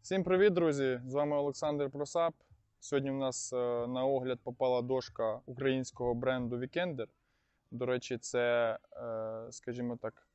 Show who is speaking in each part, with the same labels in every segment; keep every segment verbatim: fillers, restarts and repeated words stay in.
Speaker 1: Всім привіт, друзі! З вами Олександр Просап. Сьогодні в нас на огляд попала дошка українського бренду Weekender. До речі, це, скажімо так,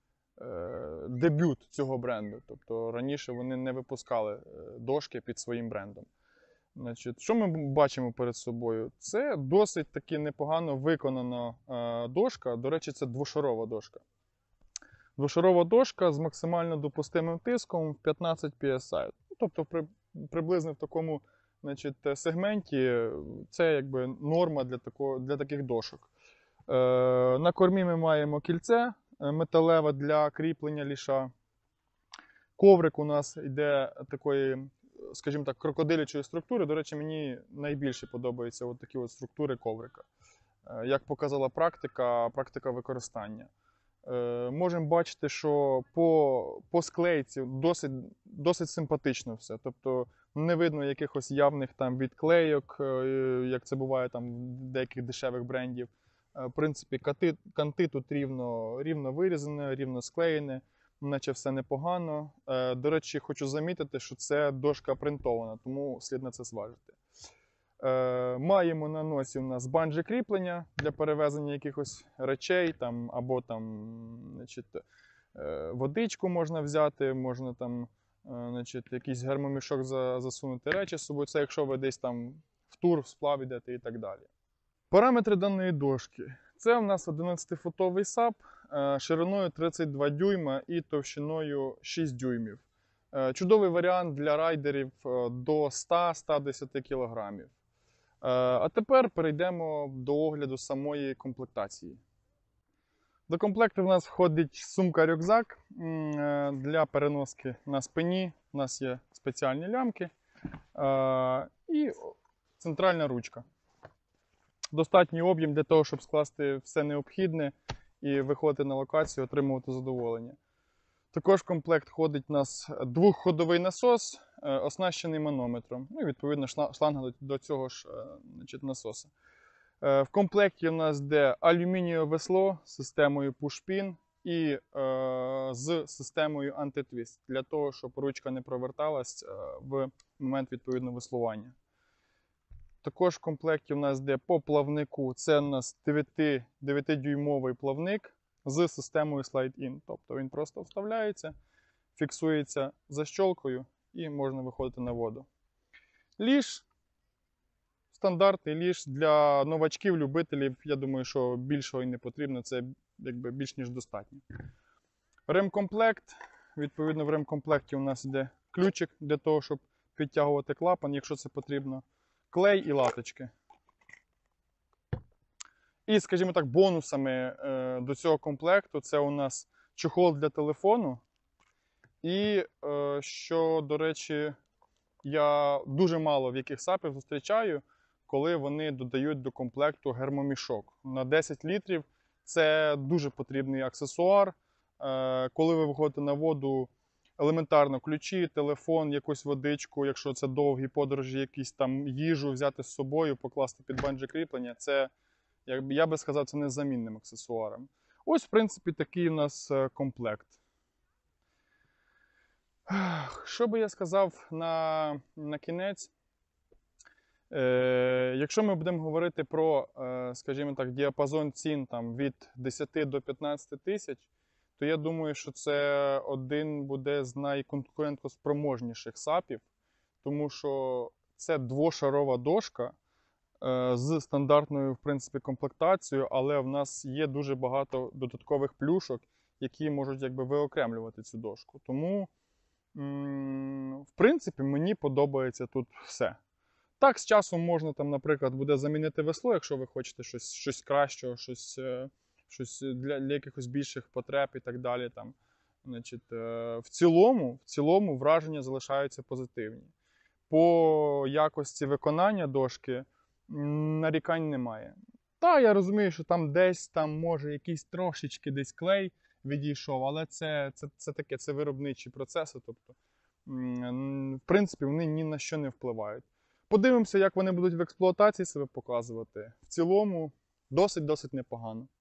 Speaker 1: дебют цього бренду. Тобто раніше вони не випускали дошки під своїм брендом. Значить, що ми бачимо перед собою? Це досить таки непогано виконана дошка. До речі, це двошарова дошка. Двошарова дошка з максимально допустимим тиском в п'ятнадцять пі ес ай. Тобто при, приблизно в такому, значить, сегменті це якби норма для, такого, для таких дошок. Е, на кормі ми маємо кільце металеве для кріплення ліша. Коврик у нас йде такої, скажімо так, крокодилячої структури. До речі, мені найбільше подобаються от такі от структури коврика. Е, як показала практика, практика використання. Можемо бачити, що по, по склейці досить, досить симпатично все. Тобто не видно якихось явних там відклейок, як це буває там в деяких дешевих брендів. В принципі, канти, канти тут рівно, рівно вирізане, рівно склеєне, наче все непогано. До речі, хочу замітити, що це дошка принтована, тому слід на це зважити. Е, маємо на носі у нас банджі кріплення для перевезення якихось речей, там, або там, значить, е, водичку можна взяти, можна там, е, значить, якийсь гермомішок за, засунути речі з собою. Це якщо ви десь там в тур, в сплав йдете і так далі. Параметри даної дошки. Це у нас одинадцятифутовий сап е, шириною тридцять два дюйма і товщиною шість дюймів. Е, чудовий варіант для райдерів до ста — ста десяти кілограмів. А тепер перейдемо до огляду самої комплектації. До комплекту в нас входить сумка-рюкзак для переноски на спині. У нас є спеціальні лямки і центральна ручка. Достатній об'єм для того, щоб скласти все необхідне і виходити на локацію, отримувати задоволення. Також в комплект входить у нас двохходовий насос, оснащений манометром. Ну і відповідно шланга до цього ж, значить, насоса. В комплекті у нас йде алюмінієве весло з системою push-pin і е, з системою антитвіст, для того, щоб ручка не проверталась в момент відповідного веслування. Також в комплекті у нас йде по плавнику, це у нас дев'ятидюймовий плавник з системою слайд-ін. Тобто він просто вставляється, фіксується защолкою і можна виходити на воду. Ліж, стандартний ліж для новачків, любителів, я думаю, що більшого і не потрібно, це якби більш ніж достатньо. Ремкомплект, відповідно в ремкомплекті у нас йде ключик для того, щоб підтягувати клапан, якщо це потрібно, клей і латочки. І, скажімо так, бонусами е, до цього комплекту це у нас чохол для телефону. І, е, що, до речі, я дуже мало в яких сапів зустрічаю, коли вони додають до комплекту гермомішок. На десять літрів це дуже потрібний аксесуар. Е, коли ви виходите на воду, елементарно ключі, телефон, якусь водичку, якщо це довгі подорожі, якісь там їжу взяти з собою, покласти під банджі кріплення, це, я би сказав, це незамінним аксесуаром. Ось, в принципі, такий у нас комплект. Що би я сказав на, на кінець? Е, якщо ми будемо говорити про, е, скажімо так, діапазон цін там, від десяти до п'ятнадцяти тисяч, то я думаю, що це один буде з найконкурентоспроможніших сапів, тому що це двошарова дошка е, з стандартною, в принципі, комплектацією, але в нас є дуже багато додаткових плюшок, які можуть якби виокремлювати цю дошку. Тому, м, в принципі, мені подобається тут все. Так, з часом можна, там, наприклад, буде замінити весло, якщо ви хочете щось, щось кращого, щось, щось для, для якихось більших потреб і так далі. Там. Значить, в цілому, в цілому враження залишаються позитивні. По якості виконання дошки нарікань немає. Так, я розумію, що там десь, там, може, якийсь трошечки десь клей відійшов, але це, це, це таке, це виробничі процеси, тобто, в принципі, вони ні на що не впливають. Подивимося, як вони будуть в експлуатації себе показувати. В цілому, досить-досить непогано.